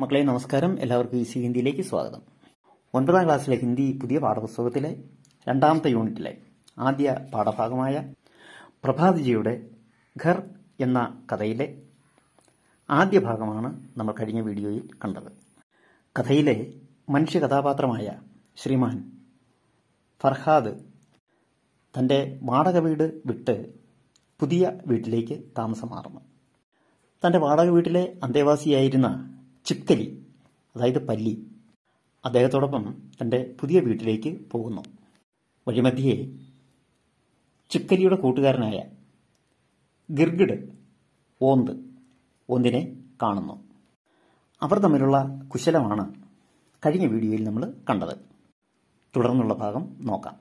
മക്കളെ നമസ്കാരം. എല്ലാവർക്കും ഈസി ഹിന്ദിയിലേക്ക് സ്വാഗതം. 9ാം ക്ലാസ്സിലെ ഹിന്ദി പുതിയ പാഠപുസ്തകത്തിലെ 2ാമത്തെ യൂണിറ്റിലെ ആദ്യ പാഠഭാഗമായ പ്രഭാത്ജിയുടെ ഘർ എന്ന കഥയിലെ ആദ്യ ഭാഗമാണ് നമ്മൾ കഴിഞ്ഞ വീഡിയോയിൽ കണ്ടത്. കഥയിലെ മനുഷ്യ കഥാപാത്രമായ ശ്രീമാൻ ഫർഹാദ് തൻ്റെ വാടക വീട് വിട്ട് പുതിയ വീട്ടിലേക്ക് താമസം മാറുന്നു. തൻ്റെ വാടക വീട്ടിലെ അന്തേവാസിയായിരുന്ന ചിപ്കലി, അതായത് പല്ലി, അദ്ദേഹത്തോടൊപ്പം തൻ്റെ പുതിയ വീട്ടിലേക്ക് പോകുന്നു. വഴിമധ്യേ ചിപ്കലിയുടെ കൂട്ടുകാരനായ ഗിർഗിഡ് ഓന്തിനെ കാണുന്നു. അവർ തമ്മിലുള്ള കുശലമാണ് കഴിഞ്ഞ വീഡിയോയിൽ നമ്മൾ കണ്ടത്. തുടർന്നുള്ള ഭാഗം നോക്കാം.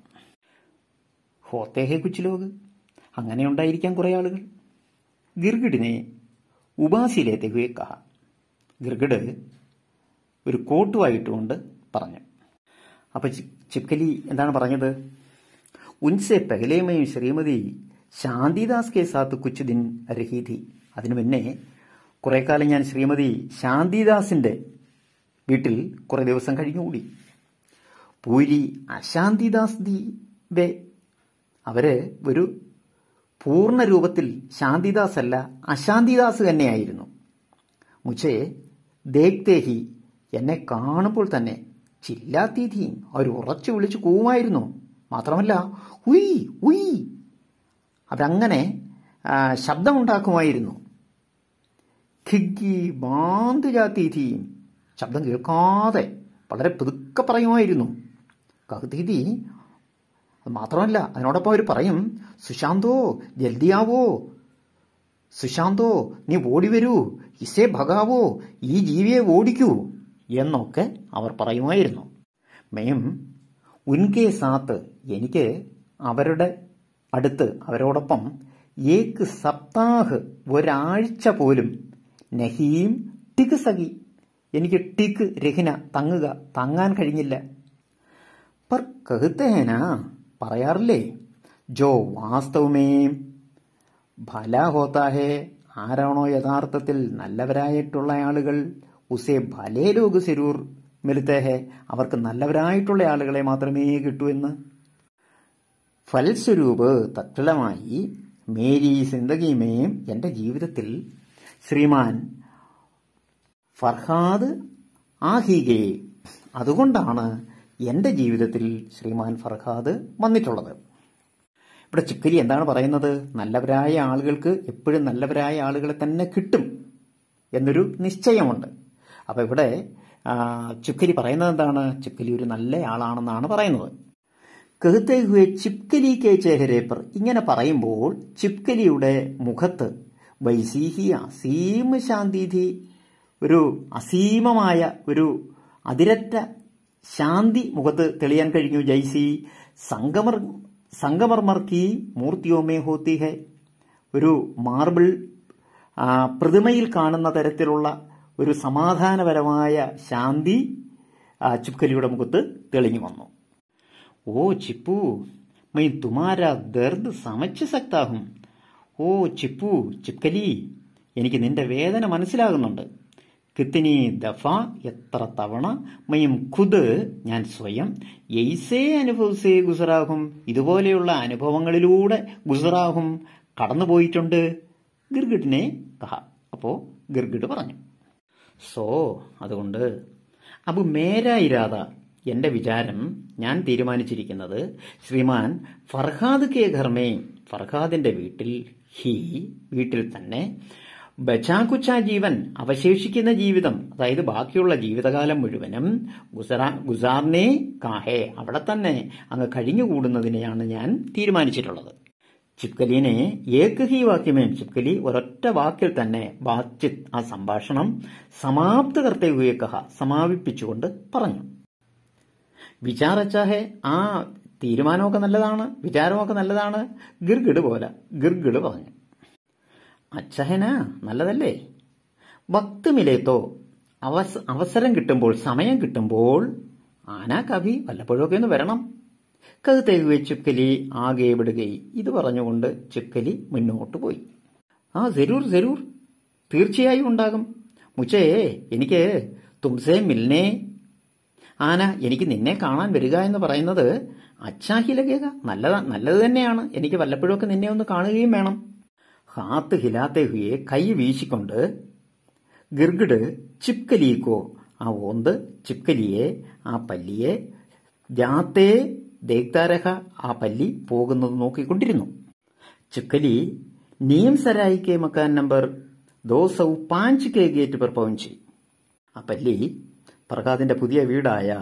ഹോത്തേഹെ കുച്ച് ലോഗ്, അങ്ങനെ ഉണ്ടായിരിക്കാം കുറേ ആളുകൾ. ഗിർഗിഡിനെ ഉപാസിയിലേത്തെ ഹുയെ കഹ, ഗിർഗിഡ് ഒരു കോട്ടുമായിട്ടുകൊണ്ട് പറഞ്ഞു. അപ്പോൾ ചിപ്കലി എന്താണ് പറഞ്ഞത്? ഉൻസെ പെഹലേമയും ശ്രീമതി ശാന്തിദാസ് കെ സാത്ത് കുച്ച് ദിൻ രഹീതി, അതിനു മുന്നേ കുറെ കാലം ഞാൻ ശ്രീമതി ശാന്തിദാസിന്റെ വീട്ടിൽ കുറെ ദിവസം കഴിഞ്ഞുകൂടി. പൂരി അശാന്തിദാസ് ദി വേ, അവര് ഒരു പൂർണ്ണ രൂപത്തിൽ ശാന്തിദാസ് അല്ല, അശാന്തിദാസ് തന്നെയായിരുന്നു. മുझे ദേഖ്തേ ഹി, എന്നെ കാണുമ്പോൾ തന്നെ ചില്ലാത്തി തീ, അവർ ഉറച്ചു വിളിച്ചു കൂവുമായിരുന്നു. മാത്രമല്ല ഉയ് ഉയ്, അവരങ്ങനെ ശബ്ദമുണ്ടാക്കുമായിരുന്നു. ഖിഗ്ഗി ബാന്ത് ജാത്തി തീ, ശബ്ദം കേൾക്കാതെ വളരെ പതുക്കെ പറയുമായിരുന്നു. കഹ്തീതി, അത് മാത്രമല്ല അതിനോടൊപ്പം അവർ പറയും, സുശാന്തോ ജൽദിയാവോ, സുശാന്തോ നീ ഓടി വരൂ, ഇസേ ഭഗാവോ, ഈ ജീവിയെ ഓടിക്കൂ എന്നൊക്കെ അവർ പറയുമായിരുന്നു. മേം ഉൻകെ സാത്ത്, എനിക്ക് അവരുടെ അടുത്ത് അവരോടൊപ്പം ഏക് സപ്താഹ്, ഒരാഴ്ച പോലും, നഹീം ടിക് സഖി, എനിക്ക് ടിക് രഹിന തങ്ങാൻ കഴിഞ്ഞില്ല. പർ കഹ്തേന, പറയാറില്ലേ, ജോ വാസ്തവമേ ഭല ഹോത്താ ഹേ, ആരാണോ യഥാർത്ഥത്തിൽ നല്ലവരായിട്ടുള്ള ആളുകൾ, ഉസേ ഭലേ ലോഗ് സെരൂർ മിൽത്തേ ഹേ, അവർക്ക് നല്ലവരായിട്ടുള്ള ആളുകളെ മാത്രമേ കിട്ടൂ എന്ന്. ഫൽസ്വരൂപ്, തത്ഫലമായി, മേരി സിന്ദഗിമേം, എന്റെ ജീവിതത്തിൽ ശ്രീമാൻ ഫർഹാദ് ആഹിഗേ, അതുകൊണ്ടാണ് എന്റെ ജീവിതത്തിൽ ശ്രീമാൻ ഫർഹാദ് വന്നിട്ടുള്ളത്. ഇവിടെ ചിപ്കലി എന്താണ് പറയുന്നത്? നല്ലവരായ ആളുകൾക്ക് എപ്പോഴും നല്ലവരായ ആളുകളെ തന്നെ കിട്ടും എന്നൊരു നിശ്ചയമുണ്ട്. അപ്പൊ ഇവിടെ ചിപ്കലി പറയുന്നത് എന്താണ്? ചിപ്കലി ഒരു നല്ല ആളാണെന്നാണ് പറയുന്നത്. കഹ്തേ ഹുവേ ചിപ്കലി കെ ചേഹരെ പർ, ഇങ്ങനെ പറയുമ്പോൾ ചിപ്കലിയുടെ മുഖത്ത് വൈസീഹി അസീമ ശാന്തിധി, ഒരു അസീമമായ ഒരു അതിരറ്റ ശാന്തി മുഖത്ത് തെളിയാൻ കഴിഞ്ഞു. ജൈസി സംഗമർമർ കി മൂർത്തിയോമേ ഹോത്തി ഹെ, ഒരു മാർബിൾ പ്രതിമയിൽ കാണുന്ന തരത്തിലുള്ള ഒരു സമാധാനപരമായ ശാന്തി ചിപ്കലിയുടെ മുഖത്ത് തെളിഞ്ഞു വന്നു. ഓ ചിപ്പു, മൈ തുമാരാ ദർദ് സമച്ച് സക്താഹും. ഓ ചിപ്പു, ചിപ്കലി, എനിക്ക് നിന്റെ വേദന മനസ്സിലാകുന്നുണ്ട്. കിത്തിനി ദഫ, എത്ര തവണ, മയും ഖുദ്, ഞാൻ സ്വയം, യൈസേ അനുഭവസേ ഗുസറാഹും, ഇതുപോലെയുള്ള അനുഭവങ്ങളിലൂടെ ഗുസറാഹും കടന്നുപോയിട്ടുണ്ട്. ഗിർഗിഡിനെ കഹ, അപ്പോ ഗിർഗിഡ് പറഞ്ഞു. സോ, അതുകൊണ്ട്, അബ് മേരാ ഇരാദ, എന്റെ വിചാരം, ഞാൻ തീരുമാനിച്ചിരിക്കുന്നത്, ശ്രീമാൻ ഫർഹാദ് കെ ഘർമേ, ഫർഹാദിന്റെ വീട്ടിൽ, വീട്ടിൽ തന്നെ, ബച്ചാകുച്ച ജീവൻ, അവശേഷിക്കുന്ന ജീവിതം, അതായത് ബാക്കിയുള്ള ജീവിതകാലം മുഴുവനും, ഗുസാർനെ കാഹേ, അവിടെ തന്നെ അങ്ങ് കഴിഞ്ഞുകൂടുന്നതിനെയാണ് ഞാൻ തീരുമാനിച്ചിട്ടുള്ളത്. ചിപ്കലിനെ ഏക് ഹി വാക്യമേ, ചിപ്കലി ഒരൊറ്റ വാക്കിൽ തന്നെ ബാത്ചിത്, ആ സംഭാഷണം സമാപ്ത കർത്തേ ഹുയേ കഹ, സമാപിപ്പിച്ചുകൊണ്ട് പറഞ്ഞു. വിചാരച്ചാഹേ, ആ തീരുമാനമൊക്കെ നല്ലതാണ്, വിചാരമൊക്കെ നല്ലതാണ്. ഗിർഗിഡ് പറഞ്ഞു. അച്ഛഹന, നല്ലതല്ലേ. വക്ത് മിലേത്തോ, അവസരം കിട്ടുമ്പോൾ, സമയം കിട്ടുമ്പോൾ, ആനാ കവി, വല്ലപ്പോഴൊക്കെ ഒന്ന് വരണം. കഹ്തേ ഹുവേ ചിപ്കലി ആകെ വിടുകയി, ഇത് പറഞ്ഞുകൊണ്ട് ചിപ്കലി മുന്നോട്ട് പോയി. ആ ജരൂർ, തീർച്ചയായും ഉണ്ടാകും. മുച്ചേ, എനിക്ക് തുംസേ മിൽനെ ആന, എനിക്ക് നിന്നെ കാണാൻ വരിക എന്ന് പറയുന്നത് അച്ഛാഹി ലഗേഗ, നല്ലത് തന്നെയാണ്. എനിക്ക് വല്ലപ്പോഴൊക്കെ നിന്നെ ഒന്ന് കാണുകയും വേണം. ഹാത്ത് ഹിലാത്തെ ഹുയെ, കൈ വീശിക്കൊണ്ട് ഗിർഗിഡ് ചിപ്കലിക്കോ, ആ ഓന്ത് ചിപ്കലിയെ, ആ പല്ലിയെ, ജാത്തേ ദേഖ്താരഹ, ആ പല്ലി പോകുന്നത് നോക്കിക്കൊണ്ടിരുന്നു. ചിപ്കലി നീം സരായി കെ മക്കാൻ നമ്പർ 205 കെ ഗേറ്റ് पर പहुंची. ആ പല്ലി ഫർഹാദിന്റെ പുതിയ വീടായ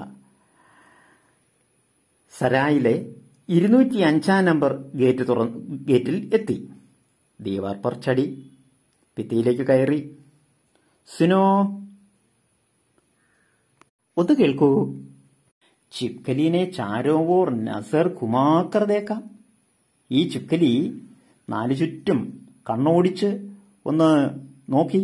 സരായിലെ 205 നമ്പർ ഗേറ്റിൽ എത്തി. ദീവാർ പർ ചടി, ഭിത്തിയിലേക്ക് കയറി. സുനോ, ഒന്ന് കേൾക്കൂ. ചിപ്കലിനെ ചാരോവോർ നസർ കുമാക്കർ ദേക്കാം. ഈ ചിപ്കലി നാലു ചുറ്റും കണ്ണോടിച്ച് ഒന്ന് നോക്കി.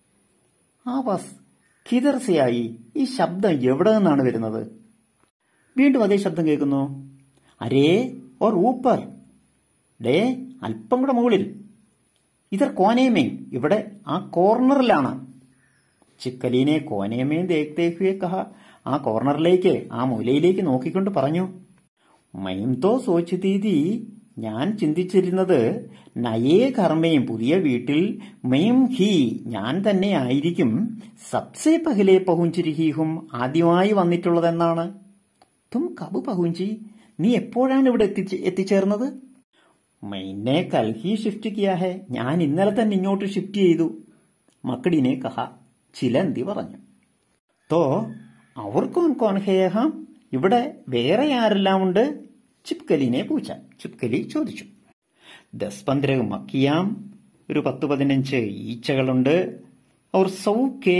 ആവാസ് കിതർസയായി, ഈ ശബ്ദം എവിടെ നിന്നാണ് വരുന്നത്? വീണ്ടും അതേ ശബ്ദം കേൾക്കുന്നു. അരേ ഓർ ഊപ്പർ, ഡേ അല്പം കൂടെ മുകളിൽ. ഇതർ കോനേമേ, ഇവിടെ ആ കോർണറിലാണ്. ചിക്കലീനെ കോനേമേ ദേഖ്തേ ഹുയെ കഹ, ആ കോർണറിലേക്ക്, ആ മൂലയിലേക്ക് നോക്കിക്കൊണ്ട് പറഞ്ഞു. മൈം തോ സോച്ച്തി തീ, ഞാൻ ചിന്തിച്ചിരുന്നത് നയേ കർമ്മയും, പുതിയ വീട്ടിൽ മൈം ഹി, ഞാൻ തന്നെ ആയിരിക്കും സബ്സേ പഹലെ പഹുഞ്ചിരിഹീഹും, ആദ്യമായി വന്നിട്ടുള്ളതെന്നാണ്. തും കബ് പഹുഞ്ചി, നീ എപ്പോഴാണ് ഇവിടെ എത്തിച്ചേർന്നത്? മൈനെ കൽഹി ഷിഫ്റ്റ് കിയാ ഹെ, ഞാൻ ഇന്നലെ തന്നെ ഇങ്ങോട്ട് ഷിഫ്റ്റ് ചെയ്തു. മക്കടിനെ കഹ, ചിലന്തി പറഞ്ഞു. തോ അവർ കോൻ കോൻ ഹേഹാം, ഇവിടെ വേറെ ആരെല്ലാം ഉണ്ട്? ചിപ്കലിനെ പൂച്ച, ചിപ്കലി ചോദിച്ചു. 10-15 മക്കിയാം, ഒരു 10-15 ഈച്ചകളുണ്ട്. അവർ സൗക്കെ,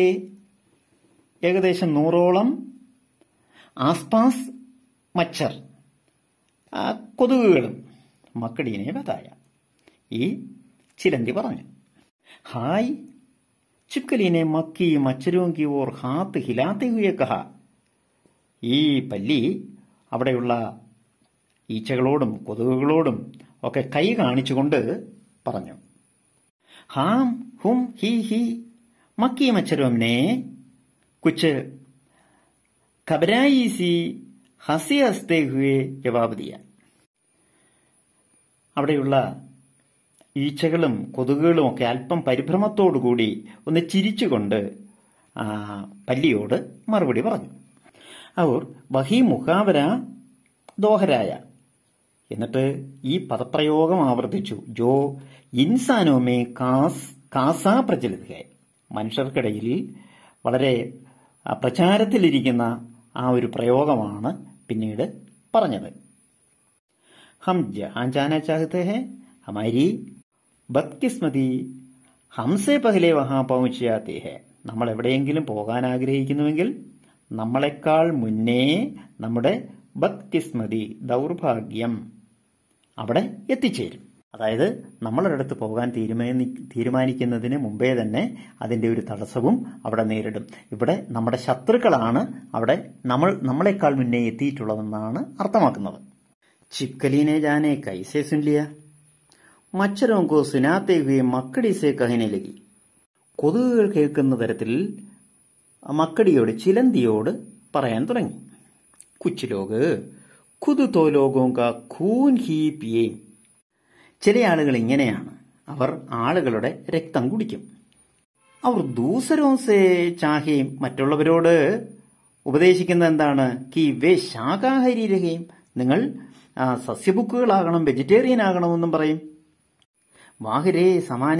ഏകദേശം 100ഓളം. ആസ്പാസ് മച്ചർ, കൊതുകുകളും. മക്കടീനെ ബതായ, ഈ ചിലന്തി പറഞ്ഞു. ഹായ്. ചിപ്കലിനെ മക്കി മച്ചരും കി ഓർ ഹാത്ത് ഹിലാത്തെ ഹുയെ കഹ, ഈ പല്ലി അവിടെയുള്ള ഈച്ചകളോടും കൊതുകുകളോടും ഒക്കെ കൈ കാണിച്ചുകൊണ്ട് പറഞ്ഞു. ഹാം ഹും ഹി ഹി മക്കി മച്ചരോംനെ കുച്ച് ഖബരായി സി ഹസി ഹസ്തേ ഹുയെ ജവാബ് ദിയ. അവിടെയുള്ള ഈച്ചകളും കൊതുകുകളും ഒക്കെ അല്പം പരിഭ്രമത്തോടുകൂടി ഒന്ന് ചിരിച്ചുകൊണ്ട് പല്ലിയോട് മറുപടി പറഞ്ഞു. അവർ വഹി മുഖാവര ദോഹരായ, എന്നിട്ട് ഈ പദപ്രയോഗം ആവർത്തിച്ചു. ജോ ഇൻസാനോമേ കാസാ പ്രചലിത, മനുഷ്യർക്കിടയിൽ വളരെ പ്രചാരത്തിലിരിക്കുന്ന ആ ഒരു പ്രയോഗമാണ് പിന്നീട് പറഞ്ഞത്. ഹം ജഹാൻ ജാനാ ചാഹത്തെ ഹെ, ഹമാരി ബദ്കിസ്മതി ഹംസെ പഹലെ വഹാ പहुंच जाते हैं. നമ്മൾ എവിടെയെങ്കിലും പോകാൻ ആഗ്രഹിക്കുന്നുവെങ്കിൽ നമ്മളെക്കാൾ മുന്നേ നമ്മുടെ ബദ്കിസ്മതി, ദൗർഭാഗ്യം, അവിടെ എത്തിച്ചേരും. അതായത് നമ്മളൊരിടത്ത് പോകാൻ തീരുമാനിക്കുന്നതിന് മുമ്പേ തന്നെ അതിന്റെ ഒരു തടസ്സവും അവിടെ നേരിടും. ഇവിടെ നമ്മുടെ ശത്രുക്കളാണ് അവിടെ നമ്മളെക്കാൾ മുന്നേ എത്തിയിട്ടുള്ളതെന്നാണ് അർത്ഥമാക്കുന്നത്. ചിപ്കലീനെ ജാനെ കൈസേ സുൻലിയ, മച്ചരോം കോ സുനാത്തെ ഹുയെ മക്കടി സേ കഹനെ ലഗി. കൊതുകുകൾ കേൾക്കുന്ന തരത്തിൽ മക്കടിയോട്, ചിലന്തിയോട് പറയാൻ തുടങ്ങി. കുച്ച് ലോഗ് ഖുദ് തോ ലോഗോ കാ ഖൂൻ ഹി പിയേ. ചില ആളുകൾ ഇങ്ങനെയാണ്, അവർ ആളുകളുടെ രക്തം കുടിക്കും. അവർ ദൂസരോ സേ ചാഹേ, മറ്റുള്ളവരോട് ഉപദേശിക്കുന്നത് എന്താണ്? കി വേ ശാകാഹാരി രഹേം, നിങ്ങൾ സസ്യബുക്കുകളാകണം, വെജിറ്റേറിയൻ ആകണമെന്നും പറയും. വാഹിരേ സമാനെ,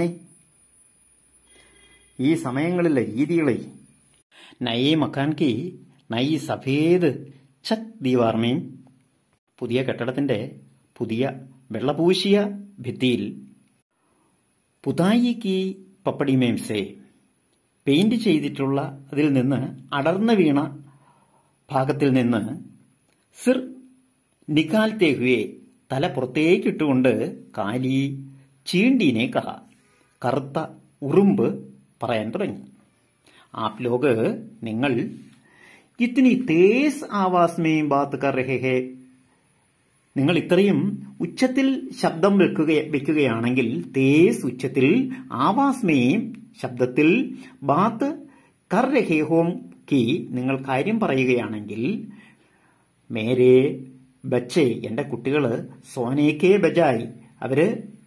ഈ സമയങ്ങളിലെ രീതികളെ. നയേ മക്കാൻ കി നയി സഫേദ് ഛത് ദീവാർമേം, പുതിയ കെട്ടിടത്തിന്റെ പുതിയ വെള്ളപൂശിയ ഭിത്തിയിൽ പുതായി കി പപ്പടിമേം സേ, പെയിന്റ് ചെയ്തിട്ടുള്ള അതിൽ നിന്ന് അടർന്നു വീണ ഭാഗത്തിൽ നിന്ന് സിർ നിക്കാൽത്തെ ഹുയെ, തല പുറത്തേക്കിട്ടുകൊണ്ട് കാലി ചീണ്ടീനെ കഹ, കറുത്ത ഉറുമ്പ് പറയാൻ തുടങ്ങി. ആപ് ലോഗ്, നിങ്ങൾ ഇത്തിനി തേസ് ആവാസ് മേ ബാത്ത് കർ രഹേ ഹേ, നിങ്ങൾ ഇത്രയും ഉച്ചത്തിൽ ശബ്ദം വെക്കുകയാണെങ്കിൽ, തേസ് ഉച്ചത്തിൽ, ആവാസ് മേ ശബ്ദത്തിൽ, ബാത്ത് കർ രഹേ ഹോം കി നിങ്ങൾ കാര്യം പറയുകയാണെങ്കിൽ മേരെ ബച്ചെ എന്റെ കുട്ടികള് സോനേക്കേ ബജായി അവര്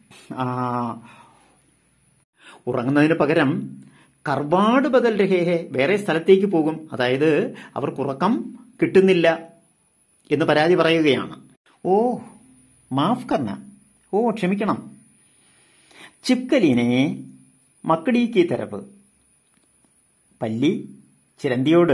ഉറങ്ങുന്നതിന് പകരം കർവാട് ബദൽ രഹേ വേറെ സ്ഥലത്തേക്ക് പോകും. അതായത് അവർക്ക് ഉറക്കം കിട്ടുന്നില്ല എന്ന് പരാതി പറയുകയാണ്. ഓ മാഫ് കർണ, ഓ ക്ഷമിക്കണം. ചിപ്കലിനെ മക്കടി കി തരവ് പല്ലി ചിരന്തിയോട്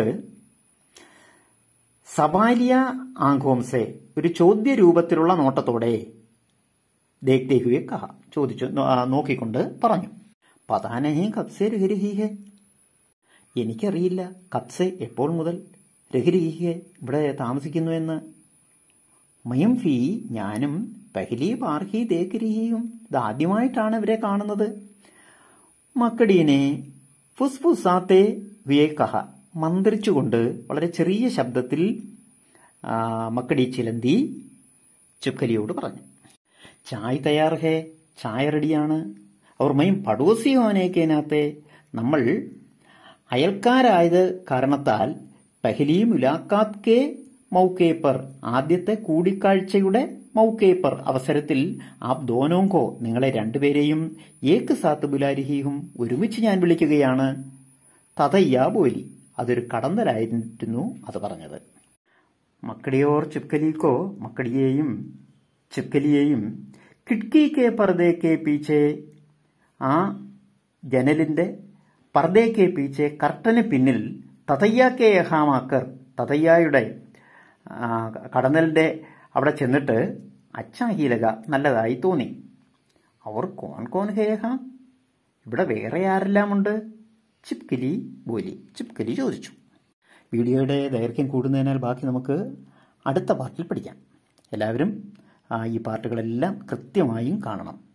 സവാലിയ ആംഖോംസെ ഒരു ചോദ്യ രൂപത്തിലുള്ള നോട്ടത്തോടെ ദേഖ്തേ ഹുവേ കഹ ചോദിച്ചു നോക്കിക്കൊണ്ട് പറഞ്ഞു. പതാനഹി കബ്സെ രഹരിഹേ എനിക്കറിയില്ല കബ്സെ എപ്പോൾ മുതൽ രഹരിഹേ ഇവിടെ താമസിക്കുന്നു എന്ന്. മയം ഫി ഞാനും പഹലി ബാർഹി ദേഖരിഹിയും ഇതാദ്യമായിട്ടാണ് ഇവരെ കാണുന്നത്. മക്കടീനെ ഫുസ്ഫുസാത്തെ വിയേ കഹ മന്ത്രിച്ചുകൊണ്ട് വളരെ ചെറിയ ശബ്ദത്തിൽ മക്കടി ചിലന്തി ചുക്കലിയോട് പറഞ്ഞു. ചായ് തയ്യാർ ഹേ ചായ റെഡിയാണ്. അവർ മയും പടോസി ഹോനേക്കേനകത്തെ നമ്മൾ അയൽക്കാരായത് കാരണത്താൽ പഹലി മുലാഖാത്ത് കെ മൗക്കേപ്പർ ആദ്യത്തെ കൂടിക്കാഴ്ചയുടെ മൗക്കേപ്പർ അവസരത്തിൽ ആപ് ദോനോങ്കോ നിങ്ങളെ രണ്ടുപേരെയും ഏക്ക് സാത്ത് ബുലാരിഹിയും ഒരുമിച്ച് ഞാൻ വിളിക്കുകയാണ്. തതയ്യാ ബോലി അതൊരു കടന്നലായിരുന്നു അത് പറഞ്ഞത്. മക്കടിയോർ ചിപ്കലിക്കോ മക്കടിയെയും ചിപ്കലിയെയും കിഡ്കി കെ പർദേ കെ പീച്ചെ ആ ജനലിന്റെ പർദേ കെ പീച്ചെ കർട്ടന് പിന്നിൽ തതയ്യ കെ യഹാമാക്കർ തതയ്യായുടെ കടന്നലിന്റെ അവിടെ ചെന്നിട്ട് അച്ചാഹീലക നല്ലതായി തോന്നി. അവർ കോൺ കോൺ ഹേഹ ഇവിടെ വേറെ ആരെല്ലാമുണ്ട്? ചിപ്കലി ബോലി ചിപ്കലി ചോദിച്ചു. വീഡിയോയുടെ ദൈർഘ്യം കൂടുന്നതിനാൽ ബാക്കി നമുക്ക് അടുത്ത പാർട്ടിൽ പഠിക്കാം. എല്ലാവരും ഈ പാർട്ടുകളെല്ലാം കൃത്യമായും കാണണം.